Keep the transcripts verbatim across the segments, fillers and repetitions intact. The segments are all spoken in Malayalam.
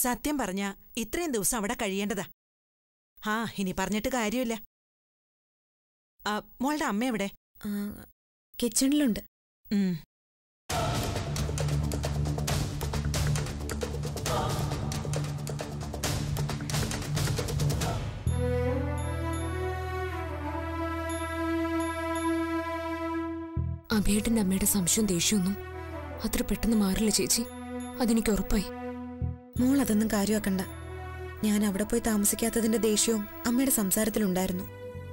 സത്യം പറഞ്ഞ ഇത്രയും ദിവസം അവിടെ കഴിയേണ്ടതാ. ആ ഇനി പറഞ്ഞിട്ട് കാര്യമില്ല. മോളുടെ അമ്മ എവിടെ? കിച്ചണിലുണ്ട്. അഭിയേട്ടന്റെ അമ്മയുടെ സംശയവും ദേഷ്യമൊന്നും അത്ര പെട്ടെന്ന് മാറില്ല ചേച്ചി, അതെനിക്ക് ഉറപ്പായി. മോൾ അതൊന്നും കാര്യമാക്കണ്ട. ഞാൻ അവിടെ പോയി താമസിക്കാത്തതിന്റെ ദേഷ്യവും അമ്മയുടെ സംസാരത്തിലുണ്ടായിരുന്നു.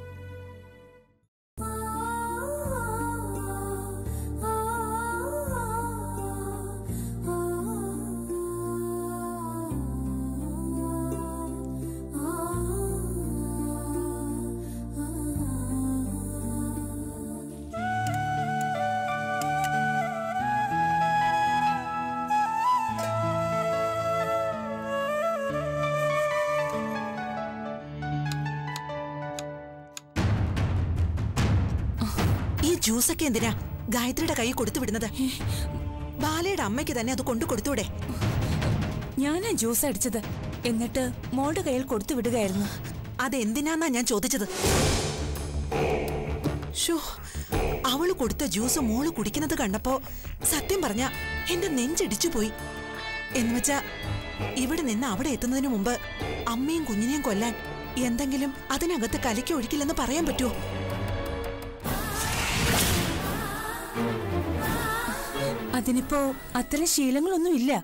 ജ്യൂസൊക്കെ എന്തിനാ ഗായത്രിയുടെ കൈ കൊടുത്തു വിടുന്നത്? ബാലയുടെ അമ്മയ്ക്ക് തന്നെ അത് കൊണ്ടു കൊടുത്തൂടെ? ഞാനാ ജ്യൂസ് അടിച്ചത്, എന്നിട്ട് മോളുടെ കയ്യിൽ കൊടുത്തു വിടുകയായിരുന്നു. അതെന്തിനാന്നാ ഞാൻ ചോദിച്ചത്. ഷോ, അവള് കൊടുത്ത ജ്യൂസ് മോള് കുടിക്കുന്നത് കണ്ടപ്പോ സത്യം പറഞ്ഞ എന്റെ നെഞ്ചിടിച്ചു പോയി. എന്നുവെച്ചാ ഇവിടെ നിന്ന് അവിടെ എത്തുന്നതിന് മുമ്പ് അമ്മയും കുഞ്ഞിനെയും കൊല്ലാൻ എന്തെങ്കിലും അതിനകത്ത് കലക്കി ഒഴിക്കില്ലെന്ന് പറയാൻ പറ്റുമോ? അതിനിപ്പോ അത്തരം ശീലങ്ങളൊന്നും ഇല്ല.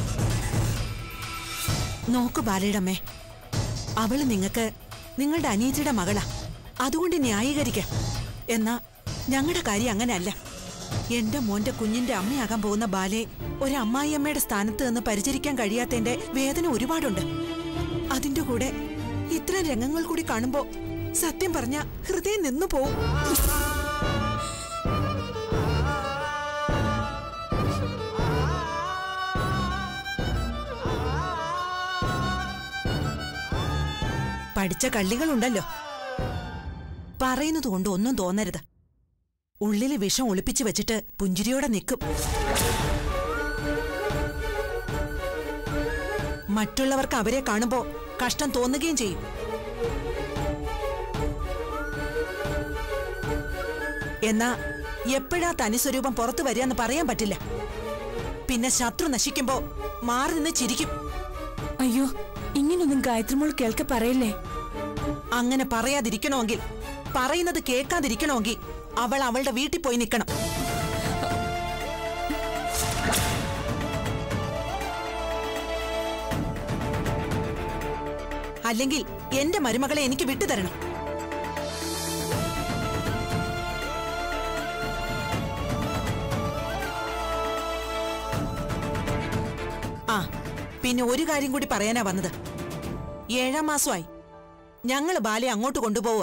നോക്കു ബാലയുടമ്മേ, അവള് നിങ്ങക്ക് നിങ്ങളുടെ അനിയത്തിയുടെ മകളാ, അതുകൊണ്ട് ന്യായീകരിക്ക. എന്നാ ഞങ്ങളുടെ കാര്യം അങ്ങനെയല്ല. എന്റെ മോന്റെ കുഞ്ഞിന്റെ അമ്മയാകാൻ പോകുന്ന ബാലയെ ഒരു അമ്മായിയമ്മയുടെ സ്ഥാനത്ത് നിന്ന് പരിചരിക്കാൻ കഴിയാത്തതിന്റെ വേദന ഒരുപാടുണ്ട്. അതിന്റെ കൂടെ ഇത്തരം രംഗങ്ങൾ കൂടി കാണുമ്പോ സത്യം പറഞ്ഞ ഹൃദയം നിന്നു പോവും. പഠിച്ച കള്ളികളുണ്ടല്ലോ, പറയുന്നത് കൊണ്ട് ഒന്നും തോന്നരുത്. ഉള്ളില് വിഷം ഒളിപ്പിച്ചു വെച്ചിട്ട് പുഞ്ചിരിയോടെ നിൽക്കും. മറ്റുള്ളവർക്ക് അവരെ കാണുമ്പോ കഷ്ടം തോന്നുകയും ചെയ്യും. എന്നാ എപ്പോഴാ തനിസ്വരൂപം പുറത്തു വരികയെന്ന് പറയാൻ പറ്റില്ല. പിന്നെ ശത്രു നശിക്കുമ്പോ മാറി നിന്ന് ചിരിക്കും. അയ്യോ, ഇങ്ങനൊന്നും ഗായത്രിമോൾ കേൾക്ക പറയില്ലേ. അങ്ങനെ പറയാതിരിക്കണമെങ്കിൽ, പറയുന്നത് കേൾക്കാതിരിക്കണമെങ്കിൽ അവൾ അവളുടെ വീട്ടിൽ പോയി നിൽക്കണം. അല്ലെങ്കിൽ എന്റെ മരുമകളെ എനിക്ക് വിട്ടുതരണം. ആ പിന്നെ ഒരു കാര്യം കൂടി പറയാനാ വന്നത്. ഏഴാം മാസമായി ഞങ്ങള് ബാലയെ അങ്ങോട്ട് കൊണ്ടുപോവുക.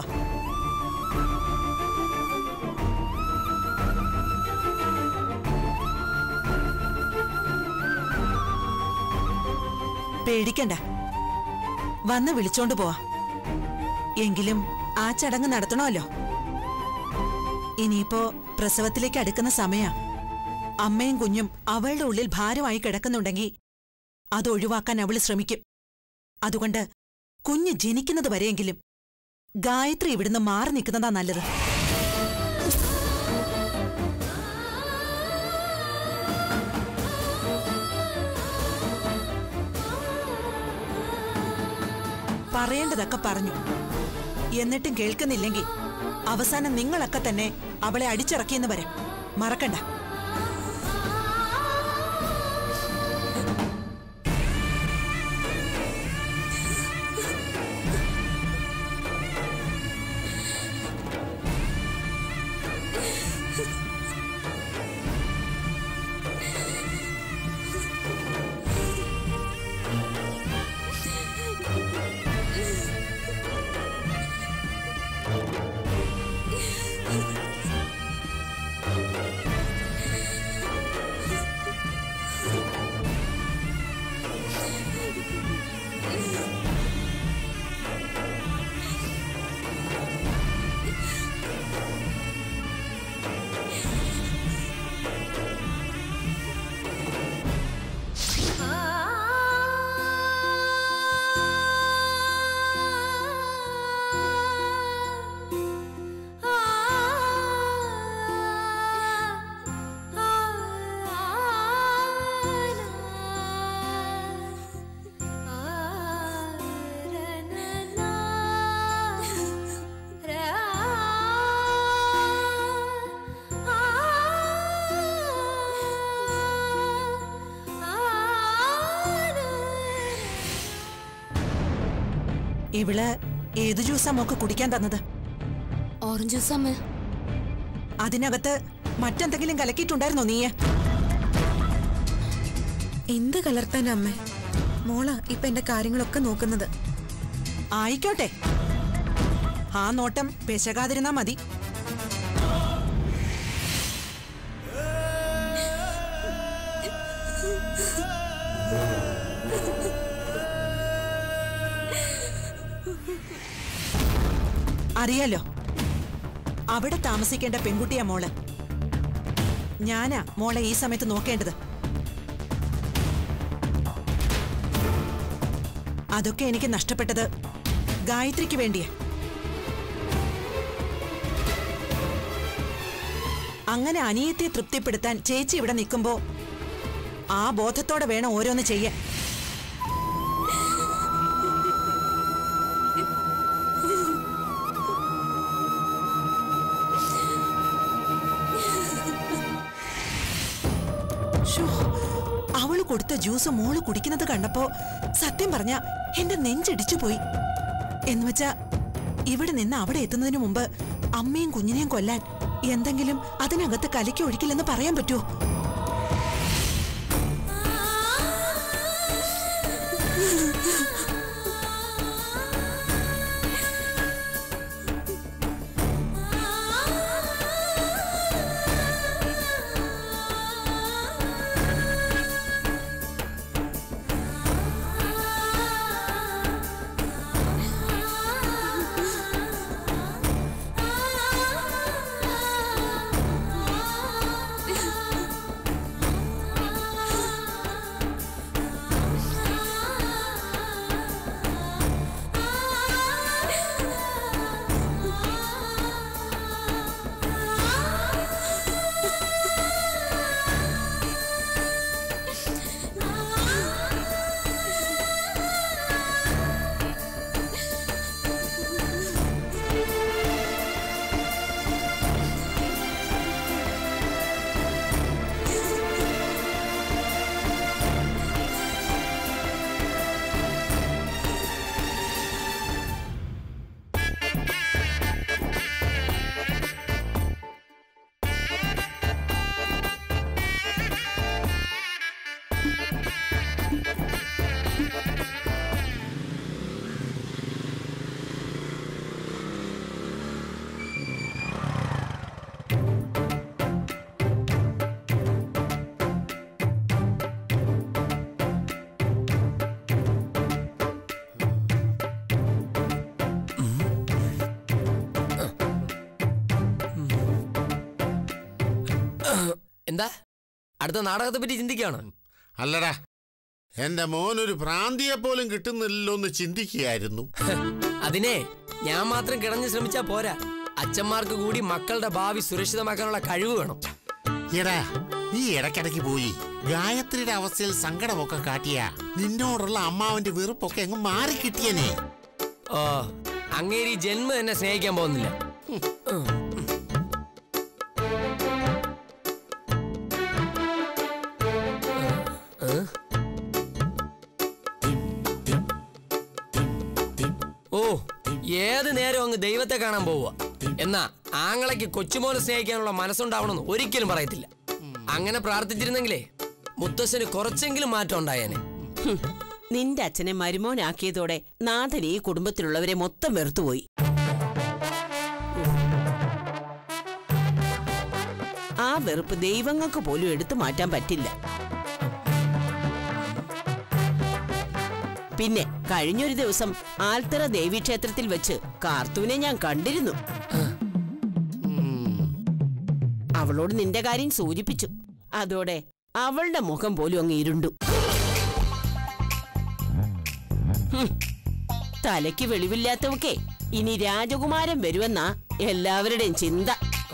പേടിക്കണ്ട, വന്ന് വിളിച്ചോണ്ട് പോവാ. എങ്കിലും ആ ചടങ്ങ് നടത്തണമല്ലോ. ഇനിയിപ്പോ പ്രസവത്തിലേക്ക് അടുക്കുന്ന സമയാ. അമ്മയും കുഞ്ഞും അവളുടെ ഉള്ളിൽ ഭാരമായി കിടക്കുന്നുണ്ടെങ്കിൽ അത് ഒഴിവാക്കാൻ അവള് ശ്രമിക്കും. അതുകൊണ്ട് കുഞ്ഞ് ജനിക്കുന്നത് വരെയെങ്കിലും ഗായത്രി ഇവിടുന്ന് മാറി നിൽക്കുന്നതാ നല്ലത്. പറയേണ്ടതൊക്കെ പറഞ്ഞു, എന്നിട്ടും കേൾക്കുന്നില്ലെങ്കിൽ അവസാനം നിങ്ങളൊക്കെ തന്നെ അവളെ അടിച്ചിറക്കിയെന്ന് വരാം. മറക്കണ്ട. ഇവള് ഏത് ജ്യൂസാ മോക്ക് കുടിക്കാൻ തന്നത്? ഓറഞ്ച് ജ്യൂസ് അമ്മ. അതിനകത്ത് മറ്റെന്തെങ്കിലും കലക്കിയിട്ടുണ്ടായിരുന്നോ നീയെ? എന്ത് കലർത്താൻ അമ്മ? മോളാ ഇപ്പൊ എന്റെ കാര്യങ്ങളൊക്കെ നോക്കുന്നത്. ആയിക്കോട്ടെ, ആ നോട്ടം പെശകാതിരുന്നാ മതി. അറിയാലോ, അവിടെ താമസിക്കേണ്ട പെൺകുട്ടിയാ മോള്. ഞാനാ മോളെ ഈ സമയത്ത് നോക്കേണ്ടത്. അതൊക്കെ എനിക്ക് നഷ്ടപ്പെട്ടത് ഗായത്രിക്ക് വേണ്ടിയാ. അങ്ങനെ അനിയത്തെ തൃപ്തിപ്പെടുത്താൻ ചേച്ചി ഇവിടെ നിൽക്കുമ്പോ ആ ബോധത്തോടെ വേണം ഓരോന്ന് ചെയ്യാൻ. അവള് കൊടുത്ത ജ്യൂസ് മോള് കുടിക്കുന്നത് കണ്ടപ്പോ സത്യം പറഞ്ഞ എന്റെ നെഞ്ചിടിച്ചു പോയി. എന്നുവെച്ചാ ഇവിടെ നിന്ന് അവിടെ എത്തുന്നതിന് മുമ്പ് അമ്മയും കുഞ്ഞിനെയും കൊല്ലാൻ എന്തെങ്കിലും അതിനകത്ത് കലക്കി ഒഴിക്കില്ലെന്ന് പറയാൻ പറ്റുമോ? എന്താ അടുത്ത നാടകത്തെ പറ്റി ചിന്തിക്കുകയാണ്? അല്ലടാ, എന്റെ മോനൊരു ഭ്രാന്തിയെ പോലും കിട്ടുന്നില്ലല്ലോ എന്ന് ചിന്തിക്കുകയായിരുന്നു. അതിനെ ഞാൻ മാത്രം കിടന്ന് ശ്രമിച്ചാ പോരാ, അച്ഛന്മാർക്ക് കൂടി മക്കളുടെ ഭാവി സുരക്ഷിതമാക്കാനുള്ള കഴിവ് വേണം. എടാ, നീ ഇടയ്ക്കിടയ്ക്ക് പോയി ഗായത്രിയുടെ അവസ്ഥയിൽ സങ്കടമൊക്കെ കാട്ടിയ നിന്നോടുള്ള അമ്മാവന്റെ വെറുപ്പൊക്കെ അങ്ങ് മാറി കിട്ടിയനെ. ഓ, അങ്ങേരി ജന്മം എന്നെ സ്നേഹിക്കാൻ പോകുന്നില്ല. ഓ, ഏത് നേരം അങ്ങ് ദൈവത്തെ കാണാൻ പോവുക. എന്നാ ആങ്ങളയ്ക്ക് കൊച്ചുമോനെ സ്നേഹിക്കാനുള്ള മനസ്സുണ്ടാവണമെന്ന് ഒരിക്കലും പറയത്തില്ല. അങ്ങനെ പ്രാർത്ഥിച്ചിരുന്നെങ്കിലേ മുത്തശ്ശന് കുറച്ചെങ്കിലും മാറ്റം ഉണ്ടായേനെ. നിന്റെ അച്ഛനെ മരുമോനാക്കിയതോടെ നാഥൻ ഈ കുടുംബത്തിലുള്ളവരെ മൊത്തം വെറുത്തുപോയി. ആ വെറുപ്പ് ദൈവങ്ങൾക്ക് പോലും എടുത്തു മാറ്റാൻ പറ്റില്ല. പിന്നെ കഴിഞ്ഞൊരു ദിവസം ആൽത്തറ ദേവീക്ഷേത്രത്തിൽ വെച്ച് കാർത്തൂനെ ഞാൻ കണ്ടിരുന്നു. അവളോട് നിന്റെ കാര്യം സൂചിപ്പിച്ചു. അതോടെ അവളുടെ മുഖം പോലും അങ്ങ് ഇരുണ്ടു. തലയ്ക്ക് വെളിവില്ലാത്തവക്കെ ഇനി രാജകുമാരൻ വരുമെന്നാ എല്ലാവരുടെയും ചിന്ത.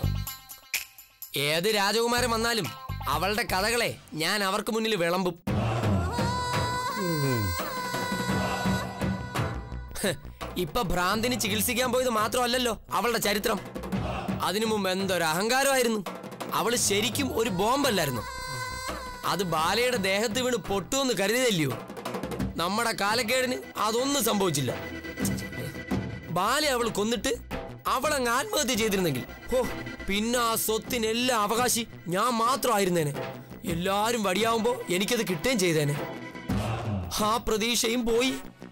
ഏത് രാജകുമാരൻ വന്നാലും അവളുടെ കഥകളെ ഞാൻ അവർക്ക് മുന്നിൽ വിളമ്പും. ഇപ്പൊ ഭ്രാന്തിന് ചികിത്സിക്കാൻ പോയത് മാത്രമല്ലല്ലോ അവളുടെ ചരിത്രം. അതിനു മുമ്പ് എന്തൊരു അഹങ്കാരമായിരുന്നു. അവള് ശരിക്കും ഒരു ബോംബല്ലായിരുന്നു. അത് ബാലയുടെ ദേഹത്ത് വീണ് പൊട്ടുമെന്ന് കരുതിയതല്ലയോ? നമ്മുടെ കാലക്കേടിന് അതൊന്നും സംഭവിച്ചില്ല. ബാലെ അവൾ കൊന്നിട്ട് അവളങ്ങ് ആത്മഹത്യ ചെയ്തിരുന്നെങ്കിൽ ഓ പിന്നെ ആ സ്വത്തിനെല്ലാം അവകാശി ഞാൻ മാത്രമായിരുന്നേനെ. എല്ലാരും വടിയാവുമ്പോ എനിക്കത് കിട്ടുകയും ചെയ്തേനെ. ആ പ്രതീക്ഷയും പോയി.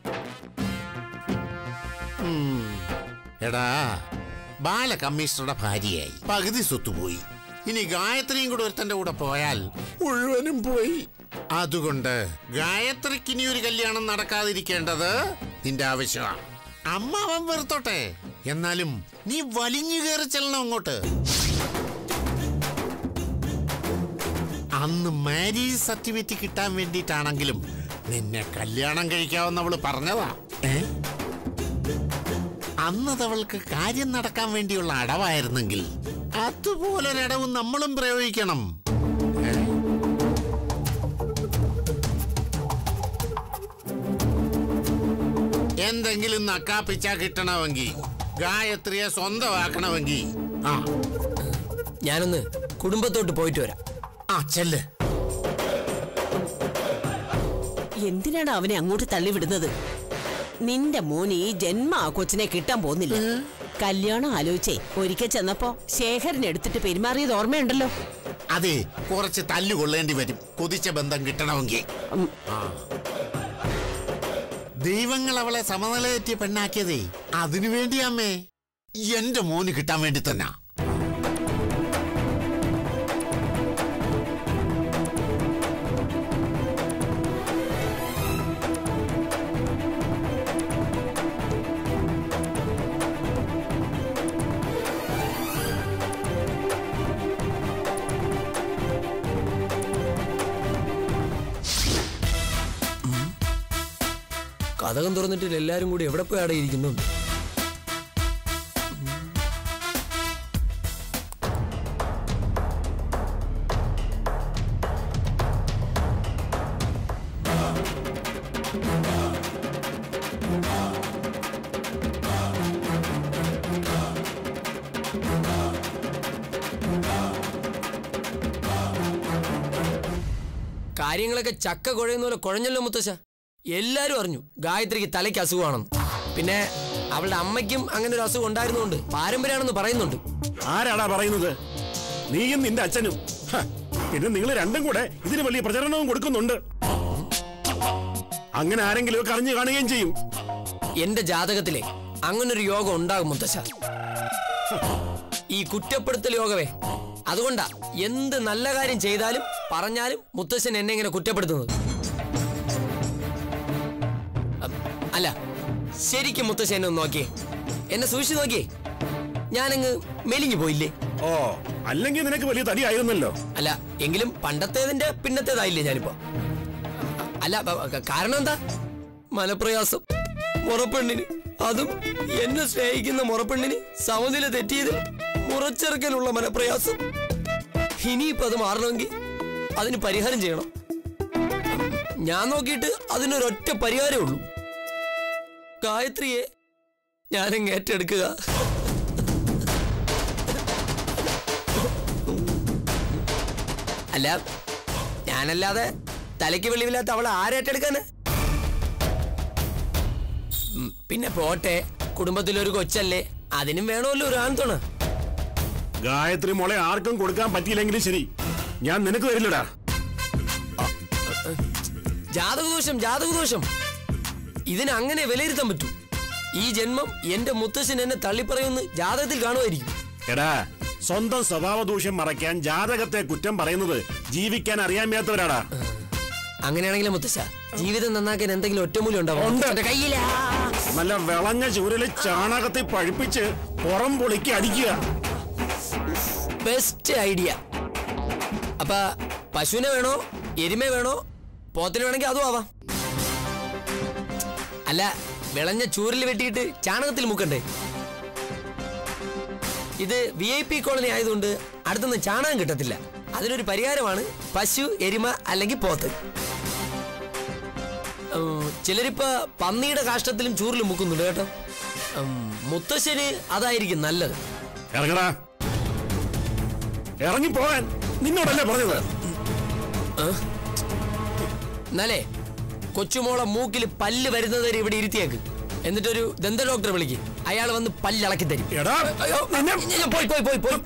എടാ, ബാല കമ്മീഷണറുടെ ഭാര്യയായി, പകുതി സ്വത്ത് പോയി. ഇനി ഗായത്രിയും കൂടെ ഒരുത്തന്റെ കൂടെ പോയാൽ മുഴുവനും പോയി. അതുകൊണ്ട് ഗായത്രിക്ക് ഇനി ഒരു കല്യാണം നടക്കാതിരിക്കേണ്ടത് നിന്റെ ആവശ്യമാണ്. അമ്മാവൻ വെറുത്തോട്ടെ, എന്നാലും നീ വലിഞ്ഞു കയറി ചെല്ലണം അങ്ങോട്ട്. അന്ന് മാരേജ് സർട്ടിഫിക്കറ്റ് കിട്ടാൻ വേണ്ടിയിട്ടാണെങ്കിലും നിന്നെ കല്യാണം കഴിക്കാമെന്നവള് പറഞ്ഞതാ. ഏ അന്നതവൾക്ക് കാര്യം നടക്കാൻ വേണ്ടിയുള്ള അടവായിരുന്നെങ്കിൽ അതുപോലൊരടവ് നമ്മളും പ്രയോഗിക്കണം. എന്തെങ്കിലും നക്കാപ്പിച്ച കിട്ടണമെങ്കിൽ, ഗായത്രിയെ സ്വന്തമാക്കണമെങ്കിൽ ആ ഞാനൊന്ന് കുടുംബത്തോട്ട് പോയിട്ട് വരാം. ആ ചെല്ല്. എന്തിനാണ് അവനെ അങ്ങോട്ട് തള്ളിവിടുന്നത്? നിന്റെ മോന് ഈ ജന്മ ആ കൊച്ചിനെ കിട്ടാൻ പോകുന്നില്ല. കല്യാണം ആലോചിച്ചേ ഒരിക്കൽ ചെന്നപ്പോ ശേഖരൻ എടുത്തിട്ട് പെരുമാറിയത് ഓർമ്മയുണ്ടല്ലോ. അതെ, കുറച്ച് തല്ലു കൊള്ളേണ്ടി വരും കൊതിച്ച ബന്ധം കിട്ടണമെങ്കിൽ. ദൈവങ്ങൾ അവളെ സമനിലയെത്തിയ പെണ്ണാക്കിയതേ അതിനു വേണ്ടി അമ്മേ, എന്റെ മോന് കിട്ടാൻ വേണ്ടി തന്നെ. കഥകം തുറന്നിട്ട് എല്ലാരും കൂടി എവിടെ പോയി അടയിരിക്കുന്നു? കാര്യങ്ങളൊക്കെ ചക്ക കുഴയുന്ന പോലെ കുഴഞ്ഞല്ലോ മുത്തശ്ശ. എല്ലാരും അറിഞ്ഞു ഗായത്രിക്ക് തലയ്ക്ക് അസുഖമാണെന്ന്. പിന്നെ അവളുടെ അമ്മയ്ക്കും അങ്ങനെ ഒരു അസുഖം ഉണ്ടായിരുന്നുകൊണ്ട് പാരമ്പര്യമാണെന്ന് പറയുന്നുണ്ട്. ആരാടാ പറയുന്നത്? നീയും നിന്റെ അച്ഛനും. പിന്നെ നിങ്ങൾ രണ്ടും കൂടെ ഇതിന് വലിയ പ്രചരണവും കൊടുക്കുന്നുണ്ട്. അങ്ങനെ ആരെങ്കിലും ഒക്കെ അറിഞ്ഞു കാണുകയും ചെയ്യും. എന്റെ ജാതകത്തിലെ അങ്ങനൊരു യോഗം ഉണ്ടാകും മുത്തശ്ശ. ഈ കുറ്റപ്പെടുത്തൽ യോഗവേ. അതുകൊണ്ടാ എന്ത് നല്ല കാര്യം ചെയ്താലും പറഞ്ഞാലും മുത്തശ്ശൻ എന്നെ ഇങ്ങനെ കുറ്റപ്പെടുത്തുന്നത്. അല്ല, ശരിക്കും മുത്തശ്ശൻ എന്നെ ഒന്ന് നോക്കിയേ, എന്നെ സൂക്ഷിച്ചു നോക്കിയേ. ഞാനങ്ങ് മെലിഞ്ഞു പോയില്ലേ? ഓ, അല്ലെങ്കിൽ നിനക്ക് വലിയ തടി ആയിരുന്നല്ലോ. അല്ല, എങ്കിലും പണ്ടത്തേതിന്റെ പിന്നത്തേതായില്ലേ ഞാനിപ്പോ. അല്ല, കാരണം എന്താ? മനപ്രയാസം. മുറപ്പെണ്ണിന്, അതും എന്നെ സ്നേഹിക്കുന്ന മുറപ്പെണ്ണിന് സമനില തെറ്റിയത് മുറച്ചെറുക്കനുള്ള മനപ്രയാസം. ഇനിയിപ്പോ അത് മാറണമെങ്കിൽ അതിന് പരിഹാരം ചെയ്യണം. ഞാൻ നോക്കിയിട്ട് അതിനൊരൊറ്റ പരിഹാരമേ ഉള്ളൂ. ഗായത്രിയെ ഞാനങ്ങ് ഏറ്റെടുക്കുക. അല്ല, ഞാനല്ലാതെ തലയ്ക്ക് വെളിവില്ലാത്ത അവളെ ആരേറ്റെടുക്കാന്? പിന്നെ പോട്ടെ, കുടുംബത്തിലൊരു കൊച്ചല്ലേ, അതിനും വേണമല്ലോ ഒരു ആൺതുണ. ഗായത്രി മോളെ ആർക്കും കൊടുക്കാൻ പറ്റിയില്ലെങ്കിലും ശരി, ഞാൻ നിനക്ക് തരില്ലടാ. ജാതകദോഷം, ജാതകദോഷം. ഇതിന് അങ്ങനെ വിലയിരുത്താൻ പറ്റൂ. ഈ ജന്മം എന്റെ മുത്തശ്ശൻ എന്നെ തള്ളിപ്പറയുമെന്ന് ജാതകത്തിൽ കാണുമായിരിക്കും. എടാ, സ്വന്തം സ്വഭാവദൂഷ്യം മറയ്ക്കാൻ ജാതകത്തെ കുറ്റം പറയുന്നത് ജീവിക്കാൻ അറിയാൻ മേത്തവരാടാ. അങ്ങനെയാണെങ്കിലും മുത്തശ്ശ, ജീവിതം നന്നാക്കാൻ എന്തെങ്കിലും ഒറ്റമൂലം ഉണ്ടാവും. നല്ല വിളഞ്ഞ ചൂരല് ചാണകത്തെ പഴിപ്പിച്ച് പുറം പൊളിക്ക് അടിക്കുക. Best idea. അപ്പൊ പശുവിനെ വേണോ, എരുമ വേണോ, പോത്തിന് വേണമെങ്കിൽ അതും ആവാം. അല്ല, വിളഞ്ഞ ചൂരിൽ വെട്ടിയിട്ട് ചാണകത്തിൽ മുക്കണ്ടേ? ഇത് വി ഐ പി കോളനി ആയതുകൊണ്ട് അടുത്തൊന്നും ചാണകം കിട്ടത്തില്ല. അതിനൊരു പരിഹാരമാണ് പശു, എരുമ അല്ലെങ്കിൽ പോത്ത്. ചിലരിപ്പോ പന്നിയുടെ കാഷ്ടത്തിലും ചൂരിലും മുക്കുന്നുണ്ട് കേട്ടോ. മുത്തശ്ശന് അതായിരിക്കും നല്ലത്. ഇറങ്ങടാ, ഇറങ്ങിപ്പോവാൻ നിന്നോടല്ലേ പറഞ്ഞത്? എന്നാലേ കൊച്ചുമോളെ മൂക്കിൽ പല്ല് വരുന്നത് വരെ ഇവിടെ ഇരുത്തിയേക്ക്. എന്നിട്ടൊരു ദന്ത ഡോക്ടറെ വിളിക്ക്. അയാൾ വന്ന് പല്ലിളക്കി തരും. എടാ, അയ്യോ, ഞാൻ പോയി പോയി പോയി പോയി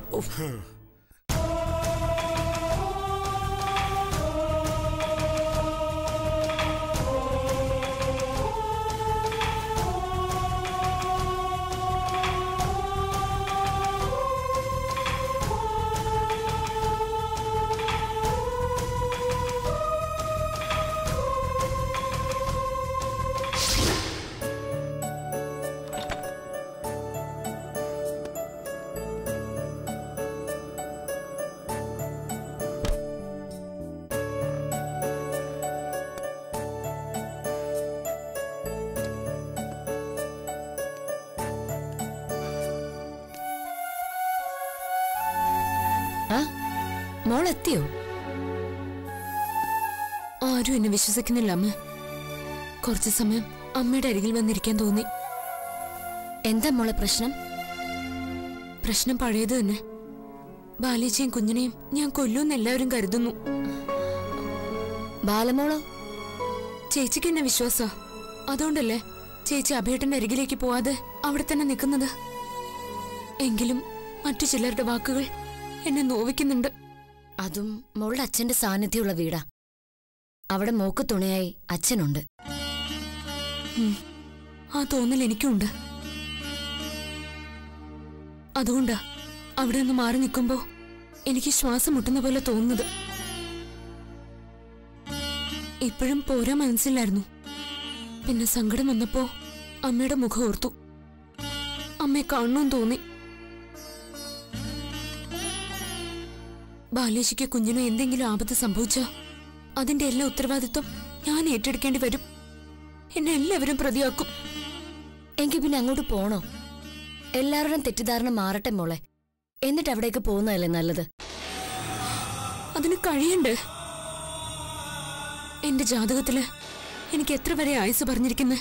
മോളെത്തിയോ? ആരും എന്നെ വിശ്വസിക്കുന്നില്ല അമ്മ. കുറച്ചു സമയം അമ്മയുടെ അരികിൽ വന്നിരിക്കാൻ തോന്നി. എന്താ മോളെ പ്രശ്നം? പ്രശ്നം പഴയത് തന്നെ. ബാലേച്ചിയും കുഞ്ഞിനെയും ഞാൻ കൊല്ലൂന്ന് എല്ലാവരും കരുതുന്നു. ബാലമോളോ? ചേച്ചിക്ക് എന്നെ വിശ്വാസ. അതുകൊണ്ടല്ലേ ചേച്ചി അഭേട്ടന്റെ അരികിലേക്ക് പോവാതെ അവിടെ തന്നെ നിൽക്കുന്നത്. എങ്കിലും മറ്റു ചിലരുടെ വാക്കുകൾ എന്നെ നോവിക്കുന്നുണ്ട്. അതും മോളുടെ അച്ഛന്റെ സാന്നിധ്യമുള്ള വീടാ. അവിടെ മോക്ക് തുണയായി അച്ഛനുണ്ട്. ആ തോന്നൽ എനിക്കുണ്ട്. അതുകൊണ്ടാ അവിടെ നിന്ന് മാറി നിൽക്കുമ്പോ എനിക്ക് ശ്വാസം മുട്ടുന്ന പോലെ തോന്നുന്നത്. ഇപ്പോഴും പോരാ മനസ്സിലായിരുന്നു. പിന്നെ സങ്കടം വന്നപ്പോ അമ്മയുടെ മുഖം ഓർത്തു. അമ്മയെ കാണണമെന്ന് തോന്നി. ബാലേശിക്ക് കുഞ്ഞിനോ എന്തെങ്കിലും ആപത്ത് സംഭവിച്ചാ അതിന്റെ എല്ലാ ഉത്തരവാദിത്വം ഞാൻ ഏറ്റെടുക്കേണ്ടി വരും. എന്നെ എല്ലാവരും പ്രതിയാക്കും. എങ്കിൽ പിന്നെ അങ്ങോട്ട് പോണോ? എല്ലാവരുടെയും തെറ്റിദ്ധാരണ മാറട്ടെ മോളെ. എന്നിട്ട് അവിടേക്ക് പോകുന്നതല്ലേ നല്ലത്? അതിന് കഴിയണ്ടേ? എന്റെ ജാതകത്തില് എനിക്ക് എത്ര വരെ ആയുസ് പറഞ്ഞിരിക്കുന്നെ?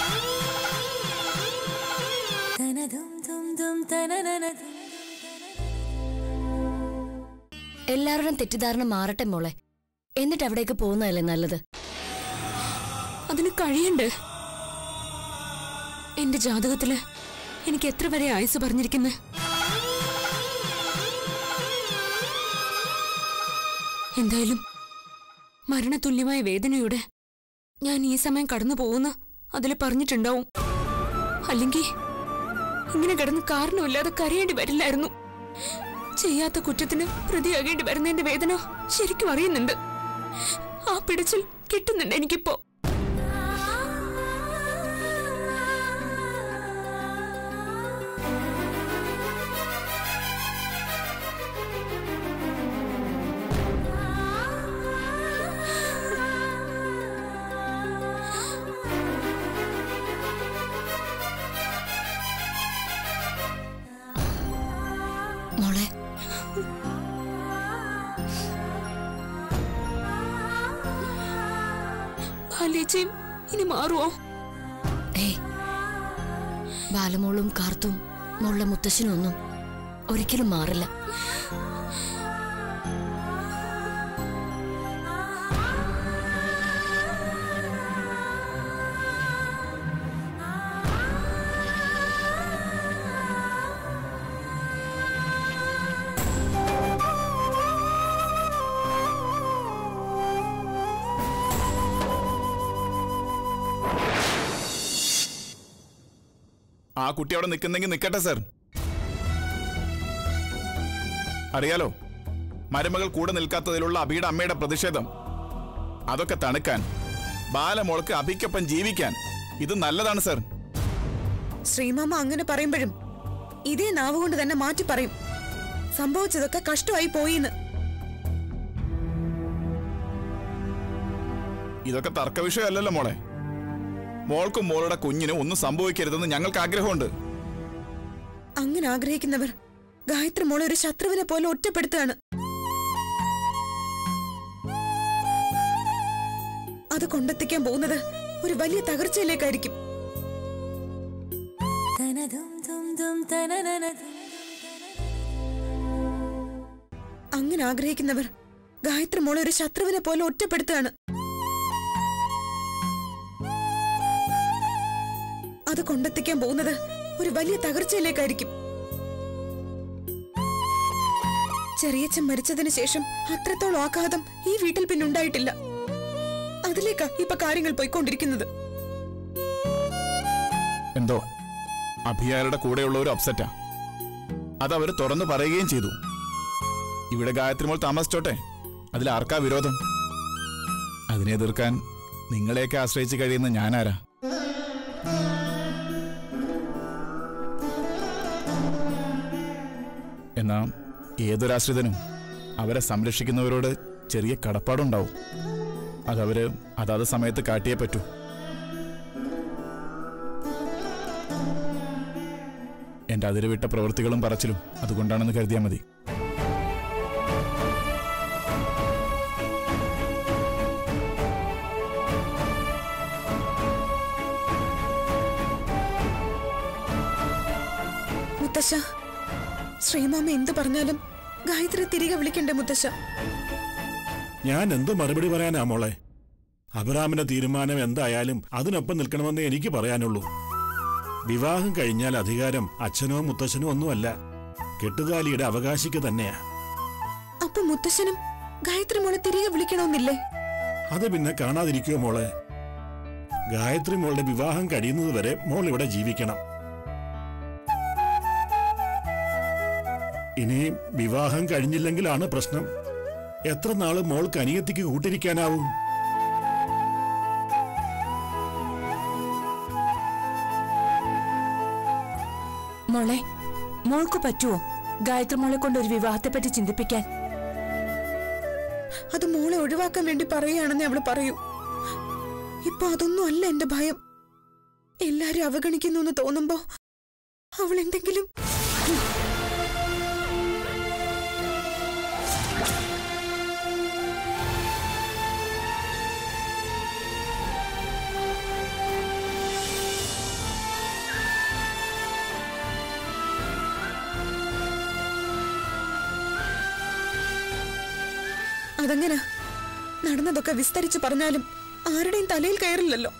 എല്ലാവരുടെയും തെറ്റിദ്ധാരണ മാറട്ടെ മോളെ. എന്നിട്ട് അവിടേക്ക് പോകുന്നതല്ലേ നല്ലത്? അതിന് കഴിയണ്ടേ? എന്റെ ജാതകത്തില് എനിക്ക് എത്ര വരെ ആയുസ് പറഞ്ഞിരിക്കുന്നെ? എന്തായാലും മരണതുല്യമായ വേദനയോടെ ഞാൻ ഈ സമയം കടന്നു പോകുന്ന അതിൽ പറഞ്ഞിട്ടുണ്ടാവും. അല്ലെങ്കിൽ ഇങ്ങനെ കിടന്ന് കാരണമില്ലാതെ കരയേണ്ടി വരില്ലായിരുന്നു. ചെയ്യാത്ത കുറ്റത്തിന് പ്രതിയാകേണ്ടി വരുന്നതിന്റെ വേദന ശരിക്കും അറിയുന്നുണ്ട്. ആ പിടിച്ചിൽ കിട്ടുന്നുണ്ട് എനിക്കിപ്പോ. മോളെ, ബാലേച്ചിയും ഇനി മാറുവോ? ഏയ്, ബാലമോളും കാർത്തും മോളുടെ മുത്തശ്ശനൊന്നും ഒരിക്കലും മാറില്ല. ആ കുട്ടി അവിടെ നിൽക്കുന്നെങ്കിൽ നിൽക്കട്ടെ സർ. അറിയാലോ, മരുമകൾ കൂടെ നിൽക്കാത്തതിലുള്ള അഭിയുടെ അമ്മയുടെ പ്രതിഷേധം. അതൊക്കെ തണുക്കാൻ, ബാലമോൾക്ക് അഭിക്കൊപ്പം ജീവിക്കാൻ ഇത് നല്ലതാണ് സർ. ശ്രീമാമ അങ്ങനെ പറയുമ്പോഴും ഇതേ നാവ് കൊണ്ട് തന്നെ മാറ്റി പറയും സംഭവിച്ചതൊക്കെ കഷ്ടമായി പോയിന്ന്. ഇതൊക്കെ തർക്ക വിഷയമല്ലല്ലോ മോളെ. മോൾക്കും മോളുടെ കുഞ്ഞിനും ഒന്നും സംഭവിക്കരുതെന്ന് ഞങ്ങൾക്ക് ആഗ്രഹമുണ്ട്. അങ്ങനെ ആഗ്രഹിക്കുന്നവർ ഗായത്രി മോളെ ഒരു ശത്രുവിനെ പോലെ ഒറ്റപ്പെടുത്തുകയാണ്. അത് കൊണ്ടെത്തിക്കാൻ പോകുന്നത് ഒരു വലിയ തകർച്ചയിലേക്കായിരിക്കും. അങ്ങനെ ആഗ്രഹിക്കുന്നവർ ഗായത്രി മോളെ ഒരു ശത്രുവിനെ പോലെ ഒറ്റപ്പെടുത്തുകയാണ്. അത് കൊണ്ടെത്തിക്കാൻ പോകുന്നത് ഒരു വലിയ തകർച്ചയിലേക്കായിരിക്കും. ചെറിയച്ഛൻ മരിച്ചതിന് ശേഷം അത്രത്തോളം ആഘാതം ഈ വീട്ടിൽ പിന്നുണ്ടായിട്ടില്ല. അതിലേക്കാ ഇപ്പൊ കാര്യങ്ങൾ പോയിക്കൊണ്ടിരിക്കുന്നത്. എന്തോ അഭിയാരുടെ കൂടെയുള്ള ഒരു അപ്സെറ്റാ. അതവര് തുറന്നു പറയുകയും ചെയ്തു. ഇവിടെ ഗായത്രി മോൾ താമസിച്ചോട്ടെ, അതിൽ ആർക്കാ വിരോധം? അതിനെ എതിർക്കാൻ നിങ്ങളെയൊക്കെ ആശ്രയിച്ച് കഴിയുന്ന ഞാനാരാ? എന്നാ ഏതൊരാശ്രിതനും അവരെ സംരക്ഷിക്കുന്നവരോട് ചെറിയ കടപ്പാടുണ്ടാവും. അതവര് അതാത് സമയത്ത് കാട്ടിയേ പറ്റൂ. എന്റെ അതിരുവിട്ട പ്രവൃത്തികളും പറച്ചിലും അതുകൊണ്ടാണെന്ന് കരുതിയാൽ മതി. മുത്തശ്ശ, ശ്രീമാമ എന്ത് പറഞ്ഞാലും ഗായത്രി തിരികെ വിളിക്കണ്ടേ മുത്തശ്ശ? ഞാൻ എന്ത് മറുപടി പറയാനാ മോളെ? അബ്രാമിന്റെ തീരുമാനം എന്തായാലും അതിനൊപ്പം നിൽക്കണമെന്നേ എനിക്ക് പറയാനുള്ളൂ. വിവാഹം കഴിഞ്ഞാൽ അധികാരം അച്ഛനോ മുത്തശ്ശനോ ഒന്നുമല്ല, കെട്ടുതാലിയുടെ അവകാശിക്ക് തന്നെയാ. അപ്പൊ മുത്തശ്ശനും ഗായത്രി മോളെ തിരികെ വിളിക്കണമെന്നില്ലേ? അത് പിന്നെ കാണാതിരിക്കുമോ മോളെ? ഗായത്രി മോളുടെ വിവാഹം കഴിയുന്നത് വരെ മോൾ ഇവിടെ ജീവിക്കണം. ഇനി വിവാഹം കഴിഞ്ഞില്ലെങ്കിലാണ് പ്രശ്നം. എത്ര നാള് മോൾക്ക് അനിയത്തിക്ക് കൂട്ടിരിക്കാനാവും? മോളെ, മോൾക്ക് പറ്റുമോ ഗായത്രി മോളെ കൊണ്ട് ഒരു വിവാഹത്തെ പറ്റി ചിന്തിപ്പിക്കാൻ? അത് മോളെ ഒഴിവാക്കാൻ വേണ്ടി പറയുകയാണെന്ന് അവള് പറയൂ. ഇപ്പൊ അതൊന്നും അല്ല എന്റെ ഭയം. എല്ലാരും അവഗണിക്കുന്നു എന്ന് തോന്നുമ്പോ അവൾ എന്തെങ്കിലും അതെങ്ങനെ നടന്നതൊക്കെ വിസ്തരിച്ചു പറഞ്ഞാലും ആരുടെയും തലയിൽ കയറില്ലല്ലോ.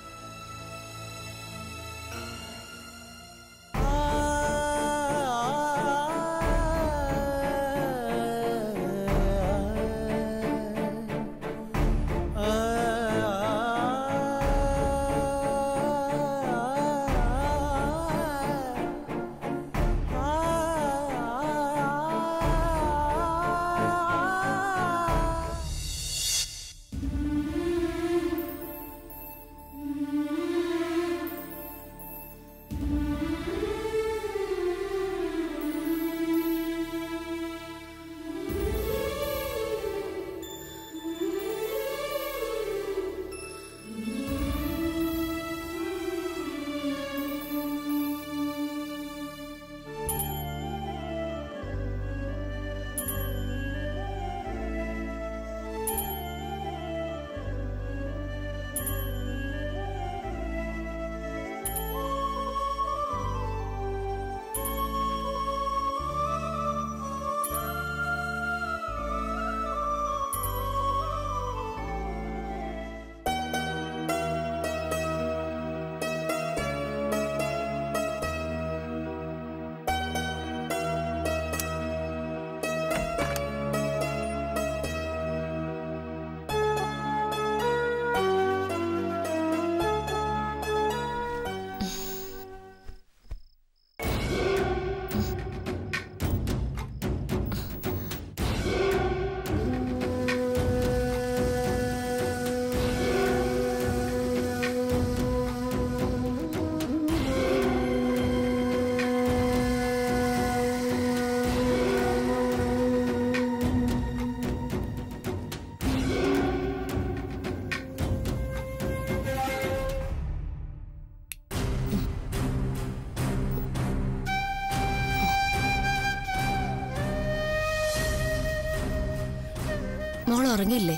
മോൾ ഉറങ്ങില്ലേ?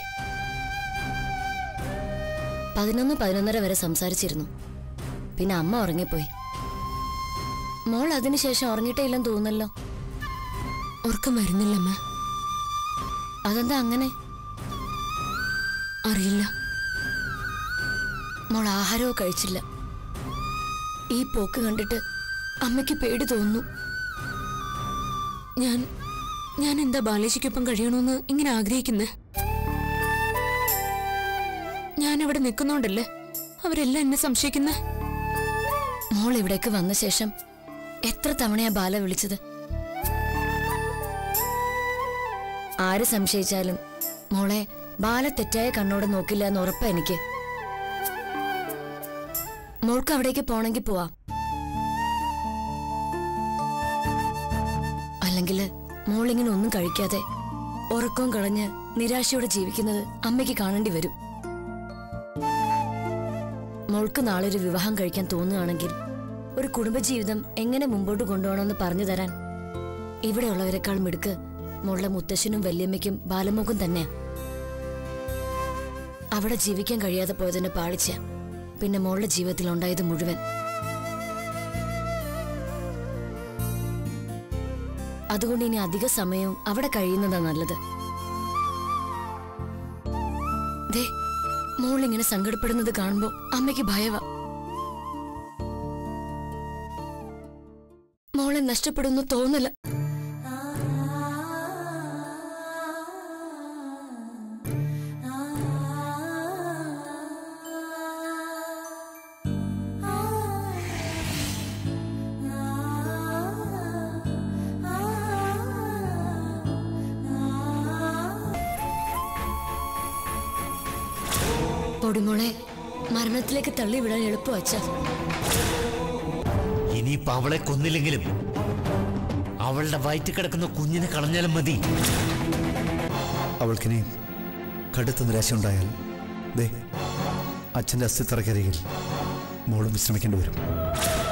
പതിനൊന്ന് പതിനൊന്നര വരെ സംസാരിച്ചിരുന്നു, പിന്നെ അമ്മ ഉറങ്ങിപ്പോയി. മോൾ അതിനുശേഷം ഉറങ്ങിയിട്ടേ ഇല്ലെന്ന് തോന്നുന്നല്ലോ. ഉറക്കം വരുന്നില്ലമ്മ. അതെന്താ അങ്ങനെ? അറിയില്ല. മോൾ ആഹാരവും കഴിച്ചില്ല. ഈ പോക്ക് കണ്ടിട്ട് അമ്മയ്ക്ക് പേടി തോന്നുന്നു. ഞാൻ ഞാൻ എന്താ ബാലേജിക്കൊപ്പം കഴിയണമെന്ന് ഇങ്ങനെ ആഗ്രഹിക്കുന്നേ? ഞാൻ അവിടെ നിൽക്കുന്നോണ്ടല്ലേ അവരെല്ലാം എന്നെ സംശയിക്കുന്നേ? മോൾ ഇവിടേക്ക് വന്ന ശേഷം എത്ര തവണയാ ബാല വിളിച്ചത്? ആര് സംശയിച്ചാലും മോളെ ബാല തെറ്റായ കണ്ണോടെ നോക്കില്ല എന്ന് ഉറപ്പാ എനിക്ക്. മോൾക്ക് അവിടേക്ക് പോണെങ്കിൽ പോവാ, അല്ലെങ്കിൽ മോളിങ്ങനെ ഒന്നും കഴിക്കാതെ ഉറക്കവും കളഞ്ഞ് നിരാശയോടെ ജീവിക്കുന്നത് അമ്മയ്ക്ക് കാണേണ്ടി വരും. മോൾക്ക് നാളെ ഒരു വിവാഹം കഴിക്കാൻ തോന്നുകയാണെങ്കിൽ ഒരു കുടുംബജീവിതം എങ്ങനെ മുമ്പോട്ട് കൊണ്ടുപോകണമെന്ന് പറഞ്ഞു തരാൻ ഇവിടെയുള്ളവരെക്കാൾ മിടുക്ക് മോളുടെ മുത്തശ്ശനും വല്യമ്മയ്ക്കും ബാലമോക്കും തന്നെയാ. അവിടെ ജീവിക്കാൻ കഴിയാതെ പോയതിന്റെ പാളിച്ച പിന്നെ മോളുടെ ജീവിതത്തിൽ ഉണ്ടായത് മുഴുവൻ. അതുകൊണ്ട് ഇനി അധിക സമയവും അവിടെ കഴിയുന്നതാ നല്ലത്. ദേ, മോളിങ്ങനെ സങ്കടപ്പെടുന്നത് കാണുമ്പോ അമ്മയ്ക്ക് ഭയവാ. മോളെ നഷ്ടപ്പെടുന്നു തോന്നില്ല. പൊടിമോളെ മരണത്തിലേക്ക് തള്ളിവിടാൻ എളുപ്പം അച്ഛ. ഇനിയിപ്പോ അവളെ കൊന്നില്ലെങ്കിലും അവളുടെ വയറ്റിൽ കിടക്കുന്ന കുഞ്ഞിനെ കളഞ്ഞാലും മതി. അവൾക്കിനി കടുത്ത നിരാശയുണ്ടായാൽ ദേ അച്ഛൻ്റെ അസ്ഥിത്തറക്കരികിൽ മോളും വിശ്രമിക്കേണ്ടി വരും.